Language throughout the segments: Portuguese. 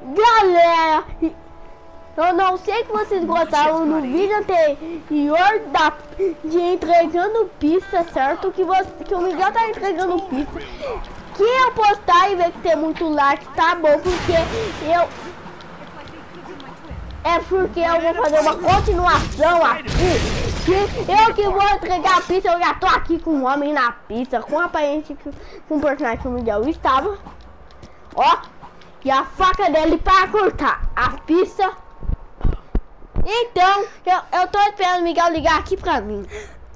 Galera, eu não sei que vocês gostaram no vídeo anterior de entregando pista, certo? Que o Miguel tá entregando pista. Que eu postar e ver que tem muito like, tá bom? Porque eu vou fazer uma continuação aqui. Eu que vou entregar a pista, eu já tô aqui com um homem na pista, com a aparência com o personagem que o Miguel estava. Ó, e a faca dele para cortar a pista. Então, eu tô esperando o Miguel ligar aqui pra mim.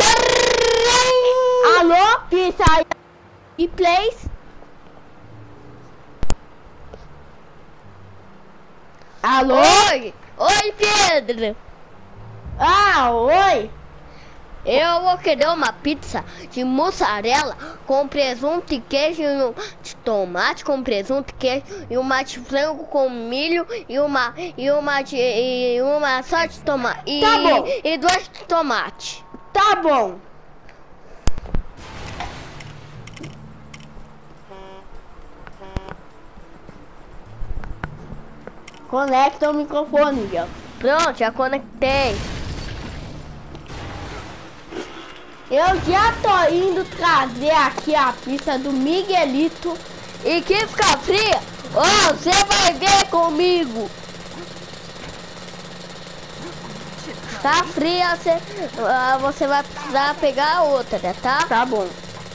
Alô, pista e plays. Alô? Oi! Oi, Pedro! Ah, oi! Eu vou querer uma pizza de mussarela com presunto e queijo, de tomate com presunto e queijo, e uma de frango com milho e uma só de tomate. Tá bom. E duas de tomate. Tá bom. Conecta o microfone, Miguel. Pronto, já conectei. Eu já tô indo trazer aqui a pista do Miguelito. E que fica fria, ó, você vai ver comigo. Tá fria, você vai precisar pegar outra, tá? Tá bom.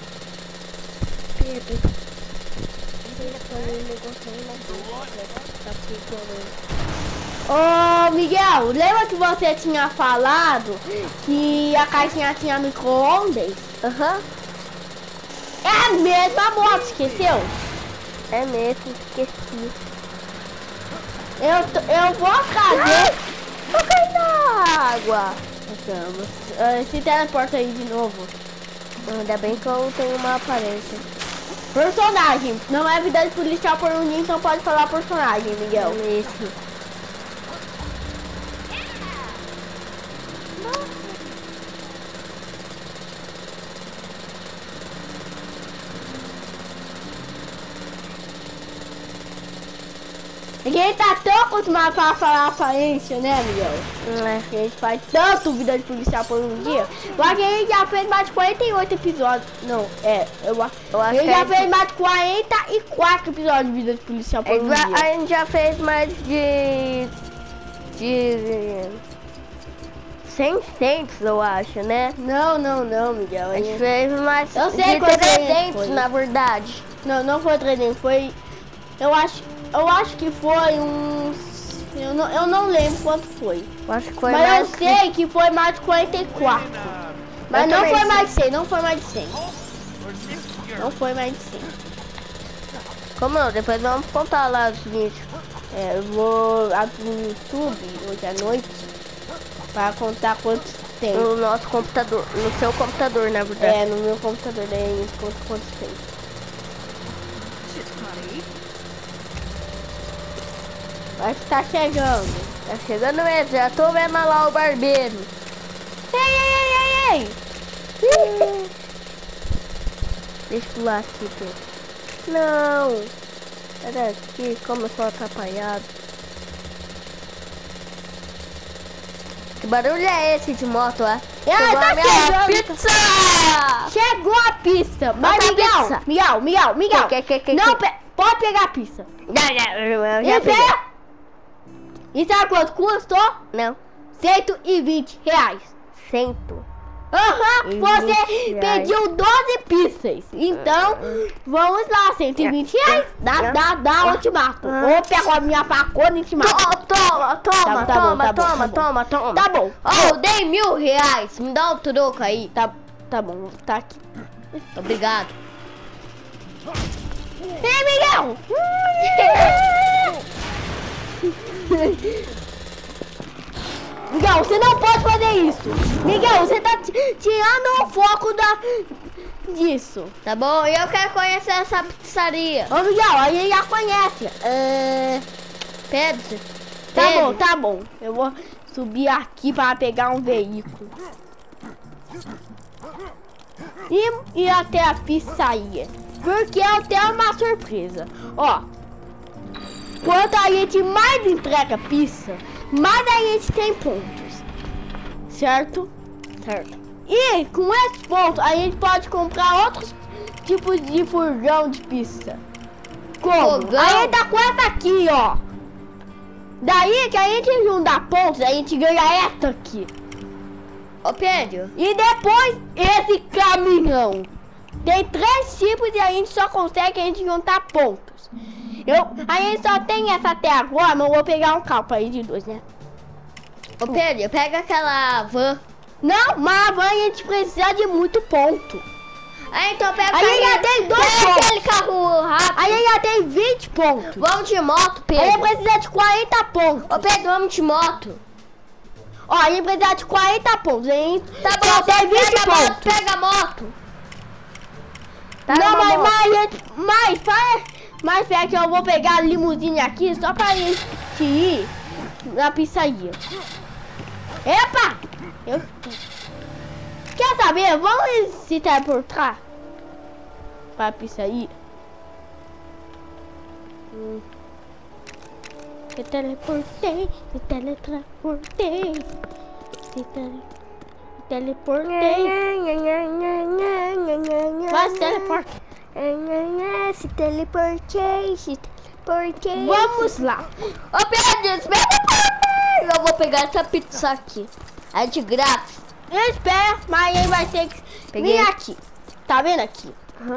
Ô Miguel, lembra que você tinha falado que a caixinha tinha micro-ondas? Aham. É a mesma moto, esqueceu? É mesmo, esqueci. Eu vou trazer. Eu caí na água. Se teleporta aí de novo. Ainda bem que eu tenho uma aparência. Personagem, não é vida de policial por um dia, então pode falar personagem, Miguel. Isso. Ninguém tá tão acostumado a falar aparência, né, Miguel? É. A gente faz tanto vida de policial por um dia. Eu acho que a gente já fez mais de 48 episódios. Não, eu acho que a gente já fez mais de 44 episódios de vida de policial por um dia. A gente já fez mais de 600, eu acho, né? Não, Miguel. A gente fez mais Eu sei de quanto 300, foi. na verdade. Não foi 300, foi... Eu acho que foi uns... Eu não lembro quanto foi. Eu acho que foi Mas mais eu sei que foi mais de 44. Mas não foi mais de 100, não foi mais de 100. Não foi mais de 100. Como não? Depois vamos contar lá os vídeos. Eu vou abrir no YouTube hoje à noite para contar quantos tem. No nosso computador, no seu computador, na verdade. No meu computador, daí quantos tem. Acho que tá chegando. Tá chegando mesmo, já tô vendo lá o barbeiro. Ei! Deixa eu pular aqui, Pedro. Não! Era aqui, como eu sou atrapalhado. Que barulho é esse de moto, é? Chegou tá a minha chegando. pizza! Chegou a pista! Mas Outra Miguel, pizza. Miguel! Que? Não, pode pegar a pista. Eu já peguei. E sabe quanto custou? Não. R$120. 100. Aham, você 20 pediu 12 pistas. Então, vamos lá, R$120. Dá, eu te mato. Ou pego a minha facona e te mato. Toma. Tá bom. Oh, eu dei R$1000. Me dá um troco aí. Tá bom, tá aqui. Obrigado. Ei, Miguel! Miguel, você não pode fazer isso. Miguel, você tá tirando o foco disso. Tá bom, eu quero conhecer essa pizzaria. Ô, Miguel, a gente já conhece. Pedro. Tá bom. Eu vou subir aqui para pegar um veículo. E até a pizzaria. Porque eu tenho uma surpresa. Ó. quanto a gente mais entrega pizza, mais a gente tem pontos. Certo? Certo. E com esses pontos a gente pode comprar outros tipos de furgão de pizza. Como? Fogão. A gente tá com essa aqui, ó. Daí que a gente junta pontos, a gente ganha essa aqui. Ô Pedro, E depois esse caminhão. Tem 3 tipos e a gente só consegue a gente juntar pontos. A gente só tem essa até agora, mas eu vou pegar um carro pra ir de 2, né? ô Pedro, pega aquela van. Não, mas a van a gente precisa de muito ponto. Aí então pega Aí já tem 2 pontos. aquele carro rápido. Aí já tem 20 pontos. Vamos de moto, Aí Pedro. precisa de 40 pontos. Ô Pedro, vamos de moto. Ó, a gente precisa de 40 pontos. A gente Tá bom, só tem 20 pega a moto, pontos. pega a moto. Tá Não, numa moto. mas é que eu vou pegar a limusine aqui só pra gente ir na pizzaria. Epa! Quer saber? Vamos se teleportar pra pizzaria. Se teleportei, se teletransportei, se teleportei. Vai, se teleporta. Se teleportei, se teleportei. Vamos lá. Ô Pedro, espera. Eu vou pegar essa pizza aqui. É de grátis. Eu espero, mas aí vai ter que Peguei. vir aqui. Tá vendo aqui?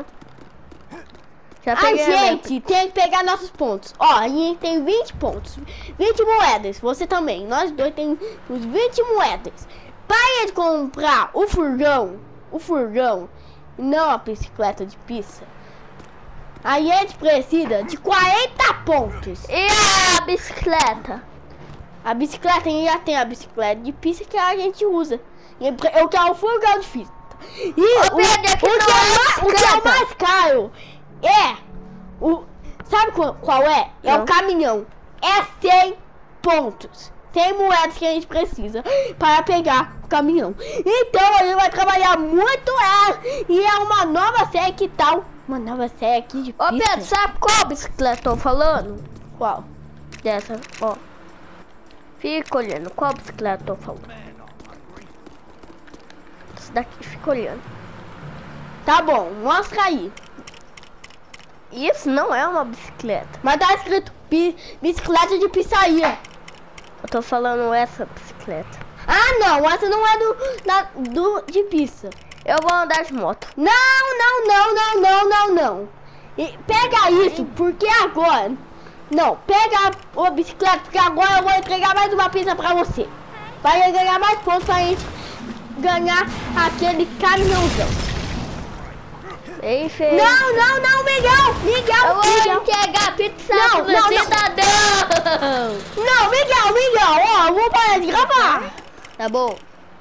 Já A peguei a minha. gente tem que pegar nossos pontos. Ó, a gente tem 20 pontos. 20 moedas. Você também. Nós dois temos os 20 moedas. Para gente comprar o furgão, não a bicicleta de pizza, a gente precisa de 40 pontos. E a bicicleta? A bicicleta, a gente já tem a bicicleta de pizza que a gente usa. Eu quero o furgão de pizza. E Ô, Pedro, aqui o não que é o que é o mais caro é o... Sabe qual é? É Não. o caminhão. É 100 pontos. 100 moedas que a gente precisa para pegar o caminhão. Então a gente vai trabalhar muito e é uma nova série, que tal? Uma nova série aqui de Ô pizza. Pedro, sabe qual bicicleta eu tô falando? Qual? Dessa, ó. Fica olhando, qual bicicleta eu tô falando? Essa daqui, fica olhando. Tá bom, mostra aí. Isso não é uma bicicleta. Mas tá escrito bicicleta de pizzaria. Eu tô falando essa bicicleta. Ah, não, essa não é de pizza. Eu vou andar de moto. Não. E pega isso, porque agora... Não, pega a bicicleta, porque agora eu vou entregar mais uma pizza pra você. Vai ganhar mais pontos pra gente ganhar aquele caminhãozão. Bem feio. Não, Miguel. Eu vou entregar a pizza Não, pro não. cidadão. Não, Miguel, ó, eu vou parar de gravar. Tá bom.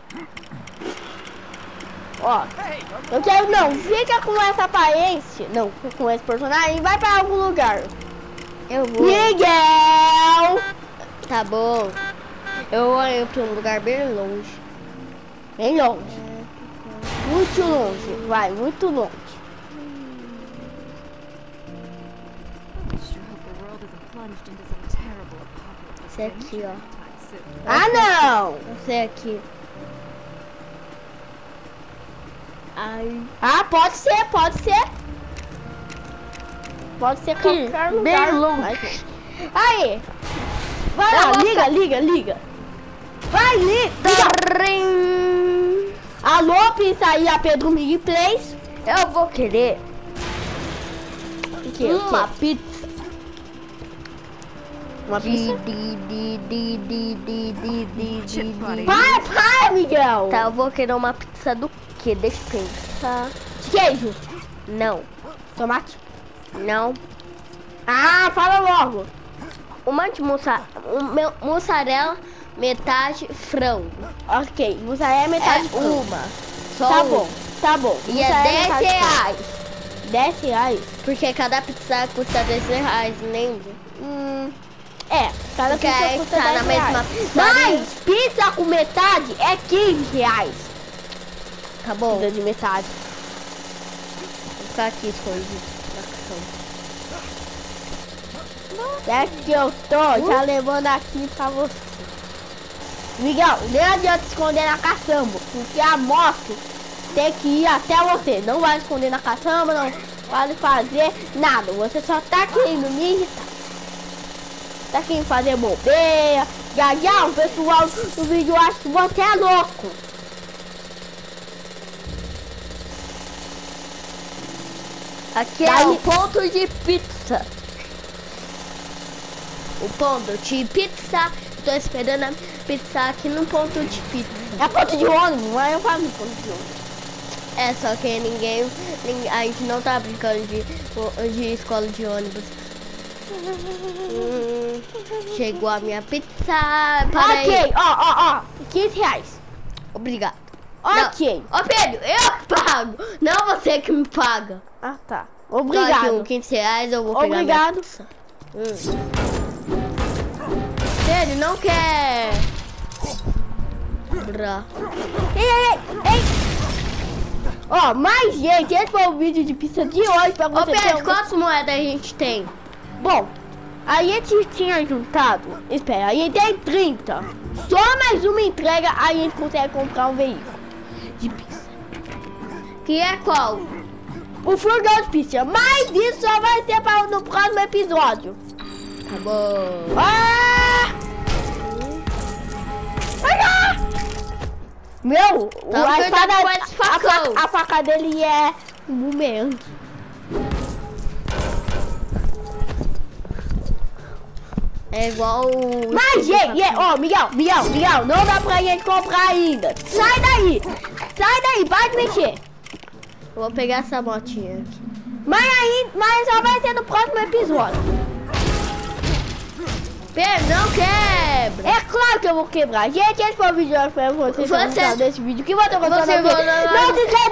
Ó, eu quero, não, fica com essa aparência, não, com esse personagem, vai pra algum lugar. Eu vou. Miguel! Tá bom. Eu vou ir pra um lugar bem longe. Bem longe. Muito longe, vai, muito longe. Esse aqui, ó. Ah, não! Esse aqui. Ai. Ah, pode ser. Pode ser qualquer lugar. Bem longe. Aí. Vai lá, liga. Vai, liga. Alô, pizzaria Pedro Miguel Plays. Eu vou querer uma pizza. Uma pizza? Para. Para, Miguel. Tá, eu vou querer uma pizza do que? Deixa eu pensar. Queijo. Não. Tomate. Não. Ah, fala logo. Uma de mussarela, metade frango. Ok, mussarela é metade de frango. uma. Só Tá uma. bom, tá bom. E é Mussarela 10 metade de frango. reais. 10 reais? Porque cada pizza custa 10 reais, lembra? É, cada Porque pizza aí custa tá 10 na mesma reais. pizzaria. Mas pizza com metade é 15 reais. Tá bom. Pizza de metade. Vou ficar aqui escondido na cama. É que eu tô já levando aqui pra você. Miguel, nem adianta esconder na caçamba, porque a moto tem que ir até você. Não vai esconder na caçamba, não pode fazer nada. Você só tá querendo me irritar. Tá querendo fazer bobeira. Já, o pessoal do vídeo acha que você é louco. Aqui é o ponto de pizza. O ponto de pizza. Tô esperando a pizza aqui no ponto de pizza. É ponto de ônibus, mas eu falo ponto de ônibus. É, só que ninguém a gente não tá brincando de escola de ônibus. Chegou a minha pizza. Ok, ó, 15 reais. Obrigado. Ok. Ó, Pedro, eu pago. Não você que me paga. Ah, tá. Obrigado. 15 reais eu vou pegar minha pizza. Pedro, não quer. Ei. Ó, mais gente, esse foi o vídeo de pizza de hoje pra você. Ô Pedro, quantas moedas a gente tem? Bom, a gente tinha juntado, espera, a gente tem 30. Só mais uma entrega a gente consegue comprar um veículo de pizza. Que é qual? O furgão de pizza, mas isso só vai ser para no próximo episódio. Tá bom. Meu, tá a faca dele é um bumerangue. É igual o... Mas, ó, Miguel, não dá pra gente comprar ainda. Sai daí, para de mexer. Eu vou pegar essa motinha aqui. Mas só vai ser no próximo episódio. Pedro, não quebra. É claro que eu vou quebrar. Gente, esse foi o vídeo. Eu espero que vocês tenham gostado desse vídeo. Que você gostou? Não se esqueça